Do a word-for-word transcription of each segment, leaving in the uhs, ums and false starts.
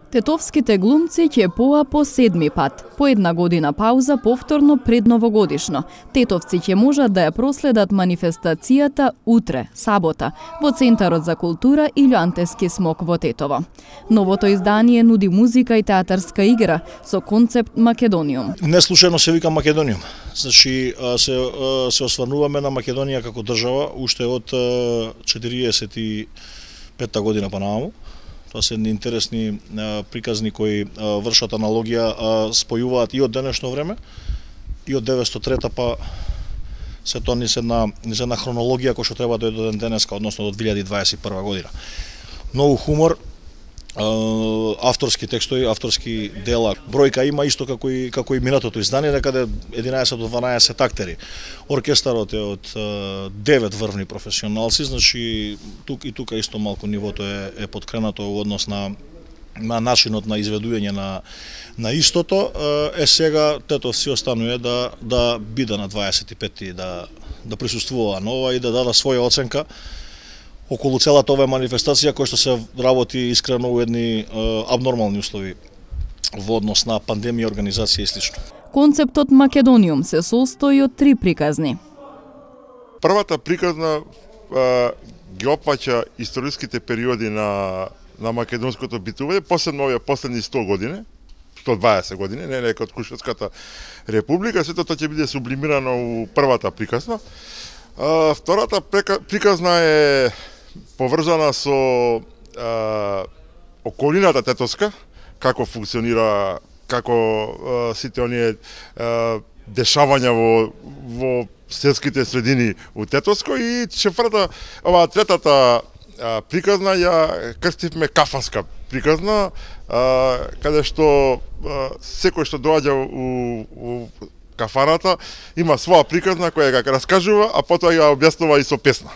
Тетовските глумци ќе поа по седми пат. По една година пауза повторно предновогодишно. Тетовци ќе можат да ја проследат манифестацијата утре, сабота, во Центарот за култура Илјантески смок во Тетово. Новото издание нуди музика и театарска игра со концепт Македониум. Не случајно се вика Македониум. Значи се се осврнуваме на Македонија како држава уште од четириесет и петта година па нааму. Тоа се едни интересни а, приказни кои а, вршат аналогија, а, спојуваат и од денешно време, и од деветстотини и трета па се тоа низ една, низ една хронологија која што треба да дојде до денеска, односно до две илјади дваесет и прва година. Многу хумор, а, авторски текстови, авторски дела. Бројка има исто како и како и минатото издание, некаде единаесет до дванаесет актери. Оркестарот е од девет врвни професионалци, значи тук и тука исто малку нивото е, е подкренато во однос на на начинот на изведување на на истото. Е сега тетовци останува да да биде на дваесет и петти да да присуствува нова и да даде своја оценка околу целата оваа манифестација која што се работи искрено во едни е, абнормални услови во однос на пандемија, организација и слично. Концептот Македониум се состои од три приказни. Првата приказна а, ги опфаќа историските периоди на на македонското битување, посебно овие последни сто години, сто дваесет години, не нека од Кушевската република, сето тоа ќе биде сублимирано у првата приказна. А, втората приказна е поврзана со а, околината тетовска, како функционира, како а, сите оние а, дешавања во во селските средини у Тетовско, и четврта, ова третата а, приказна ја крстивме кафанска приказна, а, каде што а, секој што доаѓа у, у кафаната има своја приказна која ја раскажува, а потоа ја објаснува и со песна.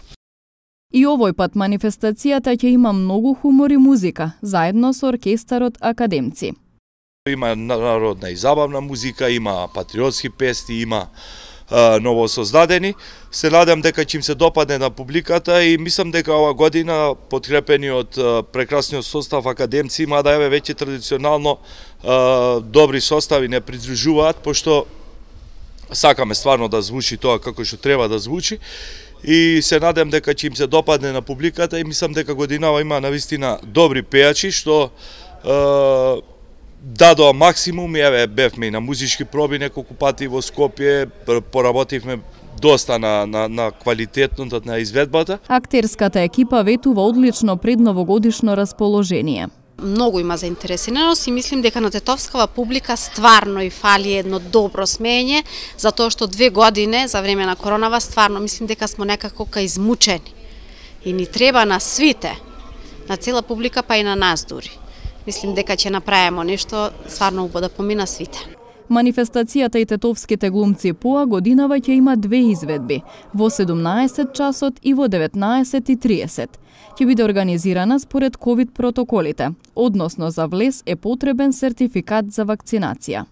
И овој пат манифестацијата ќе има многу хумор и музика, заедно со оркестарот Академци. Има народна и забавна музика, има патриотски песни, има а, новосоздадени. Се надам дека ќе им се допадне на публиката и мислам дека ова година, подкрепени од а, прекрасниот состав Академци, мада еве веќе традиционално а, добри состави не придружуваат, пошто сакаме стварно да звучи тоа како што треба да звучи. И се надам дека ќе им се допадне на публиката и мислам дека годинава има навистина добри пејачи што е, дадоа максимум. Еве бевме и на музички проби неколку пати во Скопје, поработивме доста на, на, на квалитетното на изведбата. Актерската екипа ветува одлично предновогодишно расположение. Многу има заинтересираност и мислим дека на тетовскава публика стварно и фали едно добро смење, затоа што две години за време на коронава стварно мислим дека смо некако ка измучени. И ни треба на свите, на цела публика, па и на нас дури. Мислим дека ќе направиме нешто стварно убаво да помина свите. Манифестацијата и тетовските глумци поа годинава ќе има две изведби, во седумнаесет часот и во деветнаесет и триесет. Ќе биде организирана според ковид протоколите, односно за влез е потребен сертификат за вакцинација.